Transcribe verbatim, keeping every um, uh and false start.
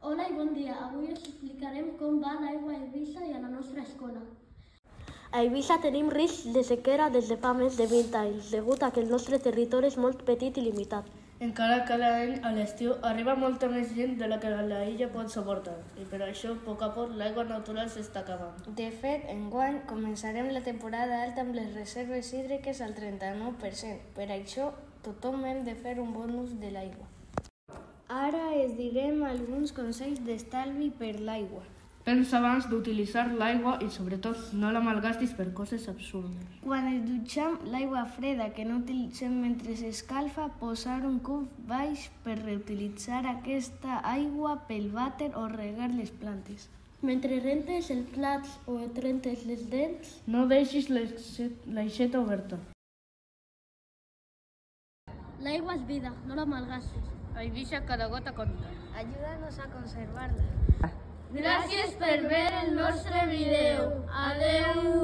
Hola i bon dia. Avui us explicarem com va l'aigua a Eivissa i a la nostra escola. A Eivissa tenim risc de sequera des de fa més de vint anys, degut a que el nostre territori és molt petit i limitat. Encara cada any a l'estiu arriba molta més gent de la que la illa pot suportar i per això, a poc a poc, l'aigua natural s'està acabant. De fet, enguany començarem la temporada alta amb les reserves hídriques al trenta-nou per cent. Per això, tothom hem de fer un bon ús de l'aigua. Ara es direm alguns consells d'estalvi per l'aigua. Pensa abans d'utilitzar l'aigua i, sobretot, no la malgastis per coses absurdes. Quan ens dutxem, l'aigua freda que no utilitzem mentre s'escalfa, posar un cub baix per reutilitzar aquesta aigua pel vàter o regar les plantes. Mentre rentes els plats o et rentes les dents, no deixis l'aixeta oberta. L'aigua és vida, no la malgastis. A Eivissa cada gota compta. Ajuda-nos a conservar-la. Gràcies per veure el nostre vídeo. Adeu!